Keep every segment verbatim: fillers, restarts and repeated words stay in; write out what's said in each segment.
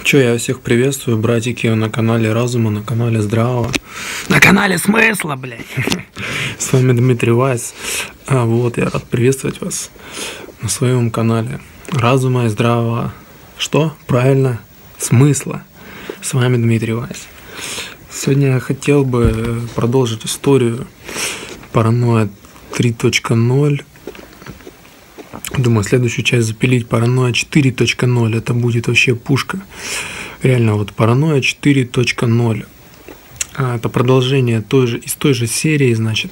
Че, я всех приветствую, братики, на канале Разума, на канале Здравого, на канале Смысла, блядь. С вами Дмитрий Вайс. А, вот, я рад приветствовать вас на своем канале Разума и Здравого. Что? Правильно, Смысла. С вами Дмитрий Вайс. Сегодня я хотел бы продолжить историю Паранойя три точка ноль. Думаю, следующую часть запилить. Паранойя четыре точка ноль. Это будет вообще пушка. Реально, вот Паранойя четыре точка ноль. А, это продолжение той же, из той же серии, значит.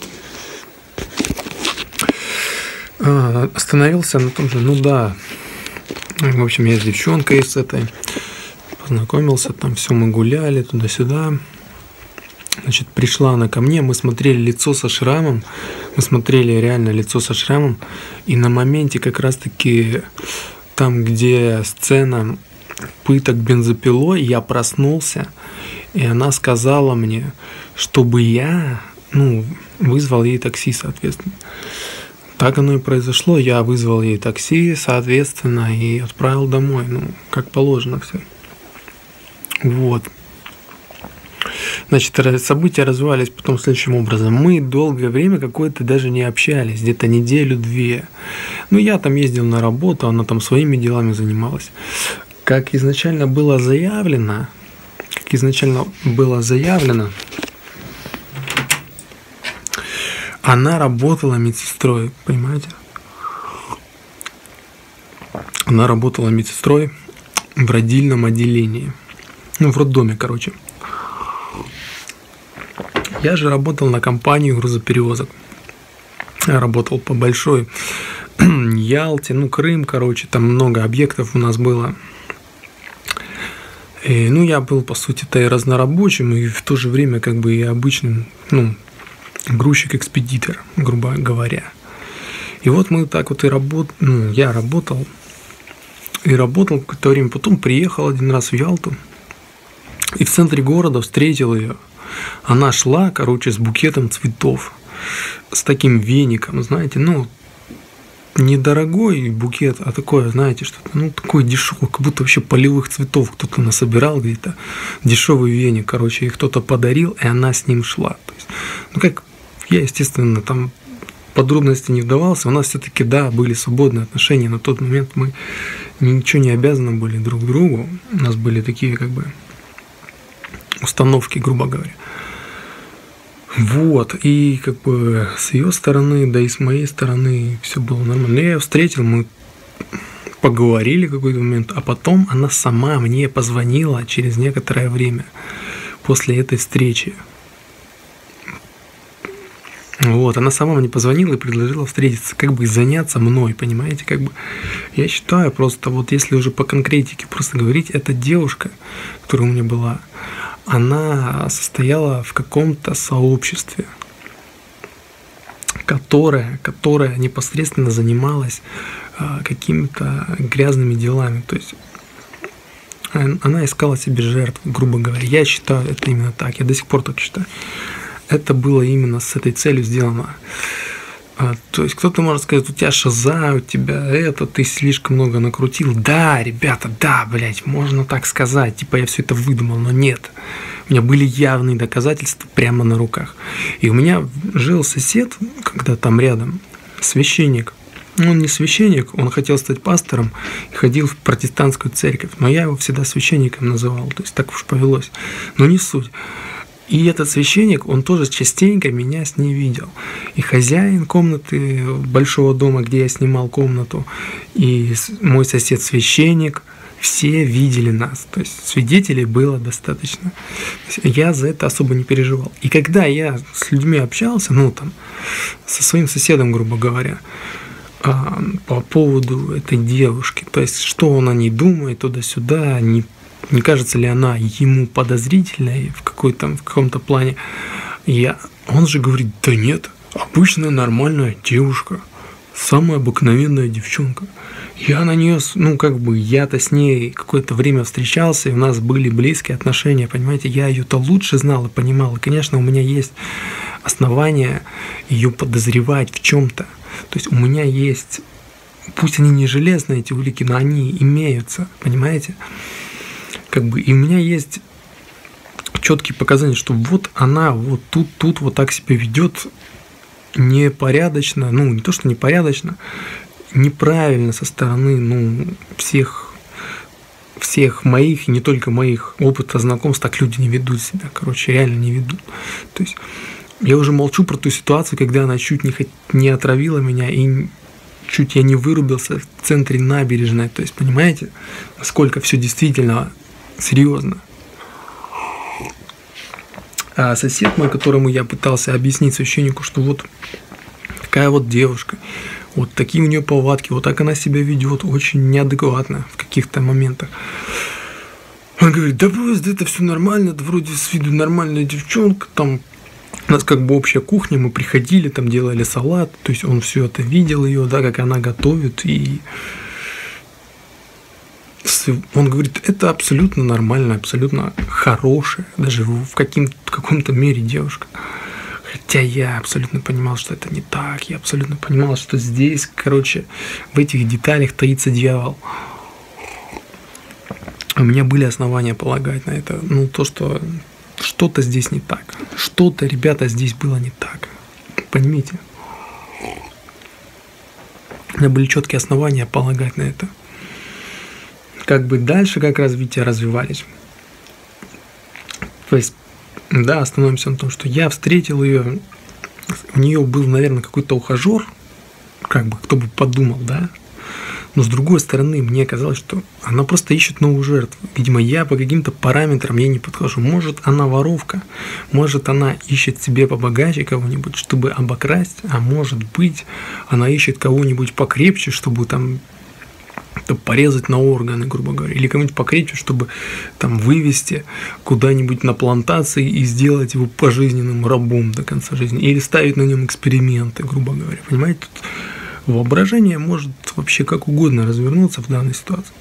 А, остановился на том же, ну да. В общем, я с девчонкой с этой познакомился, там все мы гуляли туда-сюда. Значит, пришла она ко мне, мы смотрели лицо со шрамом, мы смотрели реально лицо со шрамом, и на моменте как раз-таки там, где сцена пыток бензопилой, я проснулся, и она сказала мне, чтобы я, ну, вызвал ей такси, соответственно. Так оно и произошло, я вызвал ей такси, соответственно, и отправил домой, ну, как положено все. Вот. Значит, события развивались потом следующим образом. Мы долгое время какое-то даже не общались, где-то неделю-две. Ну, я там ездил на работу, она там своими делами занималась. Как изначально было заявлено, как изначально было заявлено, она работала медсестрой, понимаете? Она работала медсестрой в родильном отделении. Ну, в роддоме, короче. Я же работал на компанию грузоперевозок. Я работал по большой Ялте, ну, Крым, короче, там много объектов у нас было. И, ну, я был, по сути-то, и разнорабочим, и в то же время, как бы, и обычным, ну, грузчик-экспедитор, грубо говоря. И вот мы так вот и работали, ну, я работал, и работал какое-то время, потом приехал один раз в Ялту, и в центре города встретил ее. Она шла, короче, с букетом цветов, с таким веником, знаете, ну, недорогой букет, а такое, знаете, что-то, ну, такой дешевый, как будто вообще полевых цветов кто-то насобирал где-то, дешевый веник, короче, и кто-то подарил, и она с ним шла. То есть, ну, как я, естественно, там подробности не вдавался, у нас все-таки, да, были свободные отношения, на тот момент мы ничего не обязаны были друг другу, у нас были такие, как бы, установки, грубо говоря. Вот, и как бы с ее стороны, да и с моей стороны все было нормально. Я ее встретил, мы поговорили какой-то момент, а потом она сама мне позвонила через некоторое время после этой встречи. Вот, она сама мне позвонила и предложила встретиться, как бы заняться мной, понимаете, как бы. Я считаю просто, вот если уже по конкретике просто говорить, эта девушка, которая у меня была, она состояла в каком-то сообществе, которое, которое непосредственно занималось а, какими-то грязными делами. То есть она искала себе жертв, грубо говоря. Я считаю это именно так, я до сих пор так считаю. Это было именно с этой целью сделано. А, то есть кто-то может сказать, у тебя шиза, у тебя это, ты слишком много накрутил. Да, ребята, да, блядь, можно так сказать. Типа я все это выдумал, но нет. У меня были явные доказательства прямо на руках. И у меня жил сосед, когда там рядом, священник. Он не священник, он хотел стать пастором и ходил в протестантскую церковь. Но я его всегда священником называл. То есть так уж повелось. Но не суть. И этот священник, он тоже частенько меня с ней видел. И хозяин комнаты большого дома, где я снимал комнату, и мой сосед-священник, все видели нас. То есть свидетелей было достаточно. Я за это особо не переживал. И когда я с людьми общался, ну там, со своим соседом, грубо говоря, по поводу этой девушки, то есть что он о ней думает, туда-сюда, не Не кажется ли она ему подозрительной в, какой-то, в каком-то плане? Я, он же говорит, да нет, обычная нормальная девушка, самая обыкновенная девчонка. Я на нее, ну как бы, я-то с ней какое-то время встречался, и у нас были близкие отношения, понимаете, я ее-то лучше знал и понимал. И, конечно, у меня есть основания ее подозревать в чем-то. То есть у меня есть, пусть они не железные, эти улики, но они имеются, понимаете? Как бы, и у меня есть четкие показания, что вот она вот тут, тут вот так себя ведет непорядочно, ну, не то, что непорядочно, неправильно со стороны, ну, всех, всех моих, и не только моих опыта знакомств, так люди не ведут себя, короче, реально не ведут. То есть я уже молчу про ту ситуацию, когда она чуть не, не отравила меня, и чуть я не вырубился в центре набережной. То есть, понимаете, насколько все действительно серьезно. А сосед мой, которому я пытался объяснить священнику, что вот такая вот девушка, вот такие у нее повадки, вот так она себя ведет, очень неадекватно в каких-то моментах. Он говорит: да брось, да это все нормально, да вроде с виду нормальная девчонка, там у нас как бы общая кухня, мы приходили, там делали салат, то есть он все это видел ее, да, как она готовит, и он говорит, это абсолютно нормально, абсолютно хорошая, даже в каким-то, в каком-то мере девушка. Хотя я абсолютно понимал, что это не так, я абсолютно понимал, что здесь, короче, в этих деталях таится дьявол. У меня были основания полагать на это, ну, то, что что-то здесь не так, что-то, ребята, здесь было не так, понимаете? У меня были четкие основания полагать на это. Как бы дальше, как развитие развивались. То есть, да, остановимся на том, что я встретил ее, у нее был, наверное, какой-то ухажер, как бы, кто бы подумал, да, но с другой стороны, мне казалось, что она просто ищет новую жертву. Видимо, я по каким-то параметрам ей не подхожу. Может, она воровка, может, она ищет себе побогаче кого-нибудь, чтобы обокрасть, а может быть, она ищет кого-нибудь покрепче, чтобы там порезать на органы, грубо говоря, или кому-нибудь покрепче, чтобы там вывести куда-нибудь на плантации и сделать его пожизненным рабом до конца жизни, или ставить на нем эксперименты, грубо говоря. Понимаете, тут воображение может вообще как угодно развернуться в данной ситуации.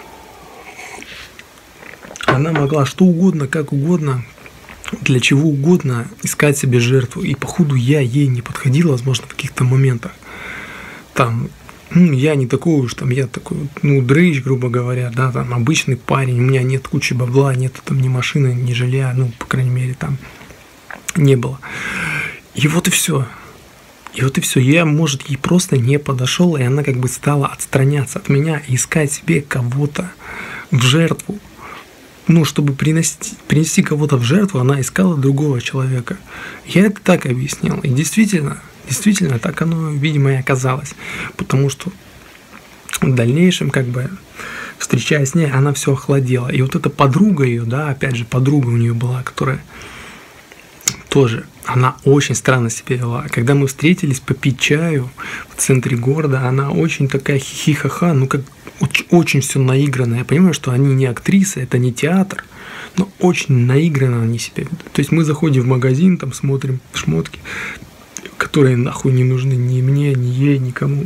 Она могла что угодно, как угодно, для чего угодно искать себе жертву. И походу я ей не подходил, возможно, в каких-то моментах. Там, ну, я не такой уж, там, я такой, ну, дрыщ, грубо говоря, да, там, обычный парень, у меня нет кучи бабла, нет там ни машины, ни жилья, ну, по крайней мере, там не было. И вот и все. И вот и все. Я, может, ей просто не подошел, и она как бы стала отстраняться от меня и искать себе кого-то в жертву. Ну, чтобы принести, принести кого-то в жертву, она искала другого человека. Я это так объяснил. И действительно, действительно, так оно, видимо, и оказалось. Потому что в дальнейшем, как бы, встречаясь с ней, она все охладела. И вот эта подруга ее, да, опять же, подруга у нее была, которая тоже, она очень странно себя вела. Когда мы встретились попить чаю в центре города, она очень такая хихи-ха-ха, ну как очень, очень все наигранно. Я понимаю, что они не актрисы, это не театр, но очень наигранно они себя ведут. То есть мы заходим в магазин, там смотрим шмотки, которые нахуй не нужны ни мне, ни ей, никому.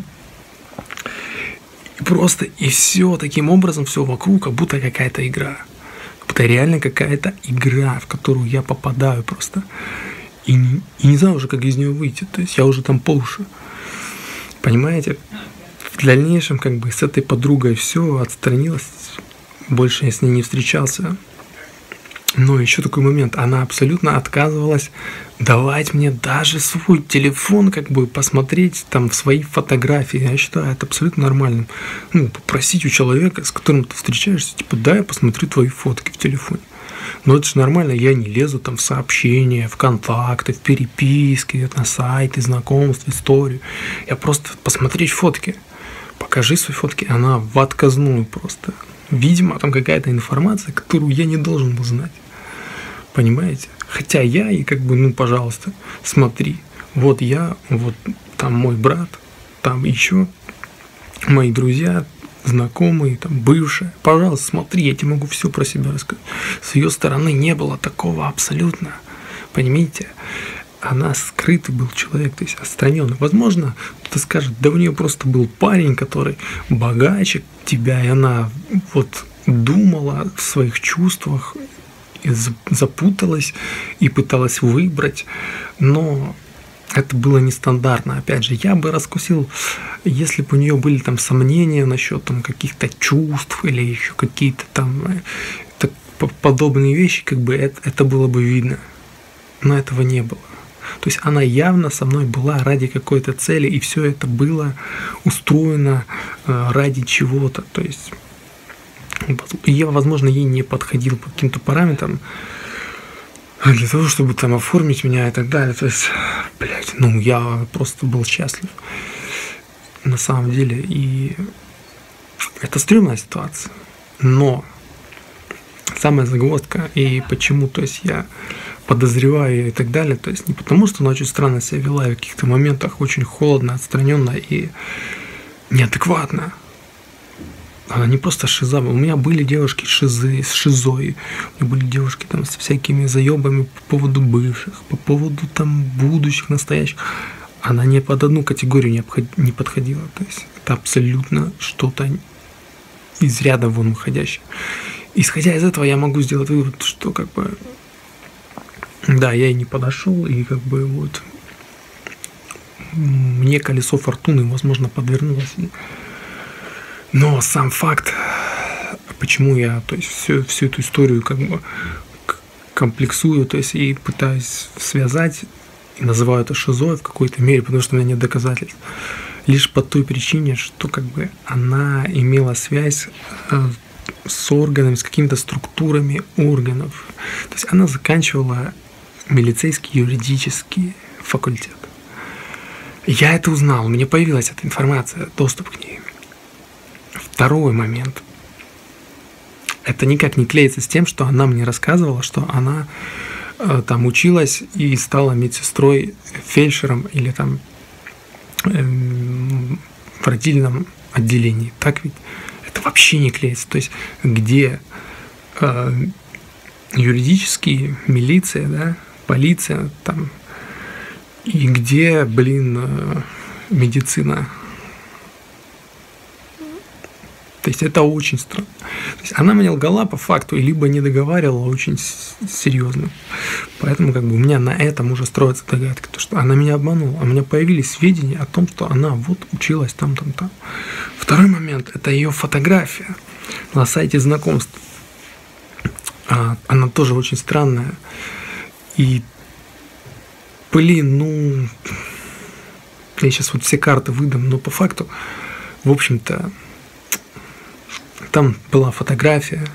И просто, и все таким образом, все вокруг, как будто какая-то игра. Это реально какая-то игра, в которую я попадаю просто. И, и не знаю уже, как из нее выйти. То есть я уже там по уши. Понимаете? В дальнейшем, как бы, с этой подругой все отстранилось. Больше я с ней не встречался. Но еще такой момент. Она абсолютно отказывалась давать мне даже свой телефон, как бы посмотреть там в свои фотографии. Я считаю это абсолютно нормальным. Ну, попросить у человека, с которым ты встречаешься, типа, дай я посмотрю твои фотки в телефоне. Но это же нормально, я не лезу там в сообщения, в контакты, в переписки, на сайты, знакомств, историю. Я просто посмотреть фотки. Покажи свои фотки. Она в отказную просто. Видимо, там какая-то информация, которую я не должен был знать. Понимаете? Хотя я и как бы, ну, пожалуйста, смотри. Вот я, вот там мой брат, там еще мои друзья, знакомые, там, бывшие. Пожалуйста, смотри, я тебе могу все про себя рассказать. С ее стороны не было такого абсолютно. Понимаете? Она скрытый был человек, то есть отстраненный. Возможно, кто-то скажет, да у нее просто был парень, который богаче тебя, и она вот думала в своих чувствах, и запуталась и пыталась выбрать, но это было нестандартно. Опять же, я бы раскусил, если бы у нее были там сомнения насчет там каких-то чувств или еще какие-то там, так, подобные вещи, как бы это, это было бы видно. Но этого не было. То есть она явно со мной была ради какой-то цели, и все это было устроено ради чего-то. То есть я, возможно, ей не подходил по каким-то параметрам для того, чтобы там оформить меня и так далее. То есть, блядь, ну я просто был счастлив на самом деле. И это стрёмная ситуация. Но самая загвоздка, и почему, то есть я подозреваю ее и так далее, то есть не потому, что она очень странно себя вела, и в каких-то моментах очень холодно, отстраненно и неадекватно. Она не просто шиза. У меня были девушки шизы, с шизой, у меня были девушки там с всякими заебами по поводу бывших, по поводу там будущих, настоящих. Она не под одну категорию не, обход... не подходила. То есть это абсолютно что-то из ряда вон выходящее. Исходя из этого, я могу сделать вывод, что как бы да, я ей не подошел, и как бы вот мне колесо фортуны, возможно, подвернулось. Но сам факт, почему я, то есть всю, всю эту историю как бы комплексую, то есть и пытаюсь связать, и называю это шизой в какой-то мере, потому что у меня нет доказательств. Лишь по той причине, что как бы она имела связь с органами, с какими-то структурами органов. То есть она заканчивала милицейский юридический факультет. Я это узнал, у меня появилась эта информация, доступ к ней. Второй момент. Это никак не клеится с тем, что она мне рассказывала, что она э, там училась и стала медсестрой, фельдшером или там э, в родильном отделении. Так ведь? Это вообще не клеится. То есть где э, юридические, милиция, да, полиция там, и где, блин, э, медицина. То есть это очень странно. То есть она мне лгала по факту, и либо не договаривала очень серьезно. Поэтому как бы у меня на этом уже строится догадка, то, что она меня обманула. У меня появились сведения о том, что она вот училась там, там, там. Второй момент – это ее фотография на сайте знакомств. Она тоже очень странная. И, блин, ну, я сейчас вот все карты выдам, но по факту, в общем-то, там была фотография,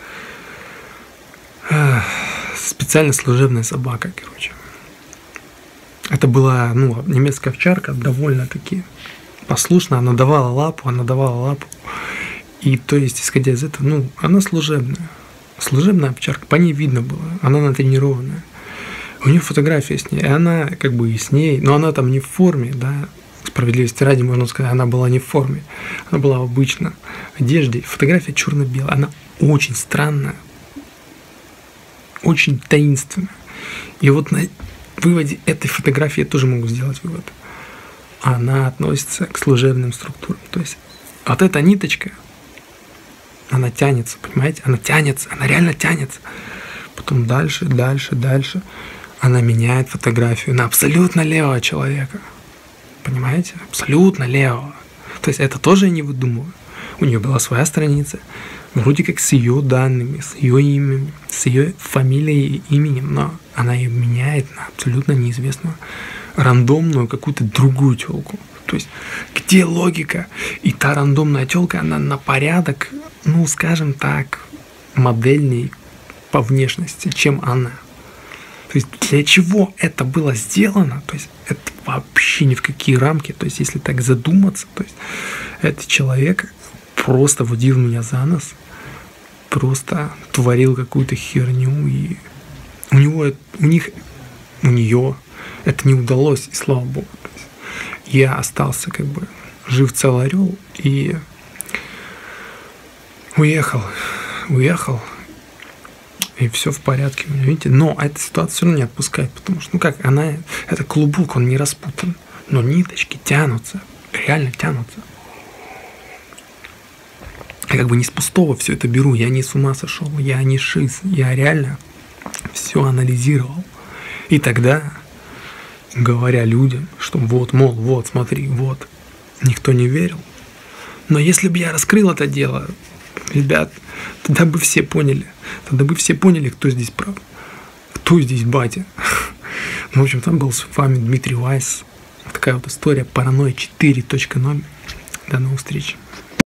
специально служебная собака, короче. Это была, ну, немецкая овчарка, довольно-таки послушная, она давала лапу, она давала лапу. И то есть, исходя из этого, ну, она служебная. Служебная овчарка, по ней видно было, она натренированная. У нее фотография с ней, и она как бы и с ней, но она там не в форме, да, справедливости ради, можно сказать, она была не в форме, она была в обычной одежде. Фотография черно-белая, она очень странная, очень таинственная. И вот на выводе этой фотографии я тоже могу сделать вывод. Она относится к служебным структурам. То есть вот эта ниточка, она тянется, понимаете? Она тянется, она реально тянется. Потом дальше, дальше, дальше. Она меняет фотографию на абсолютно левого человека. Понимаете? Абсолютно левого. То есть это тоже я не выдумываю. У нее была своя страница, вроде как с ее данными, с ее именем, с ее фамилией и именем, но она ее меняет на абсолютно неизвестную, рандомную какую-то другую телку. То есть где логика? И та рандомная телка, она на порядок, ну, скажем так, модельней по внешности, чем она. То есть для чего это было сделано? То есть это вообще ни в какие рамки. То есть если так задуматься, то есть этот человек просто водил меня за нос, просто творил какую-то херню, и у него, у них, у нее это не удалось, и слава богу. Я остался как бы жив целый орел и уехал, уехал. И все в порядке, видите. Но эта ситуация все равно не отпускает, потому что, ну как, она, это клубок, он не распутан, но ниточки тянутся, реально тянутся. Я как бы не с пустого все это беру, я не с ума сошел, я не шиз, я реально все анализировал. И тогда, говоря людям, что вот, мол, вот, смотри, вот, никто не верил. Но если бы я раскрыл это дело, ребят, тогда бы все поняли, тогда бы все поняли, кто здесь прав, кто здесь батя. Ну, в общем, там был с вами Дмитрий Вайс. Такая вот история. Паранойя четыре точка ноль. До новых встреч.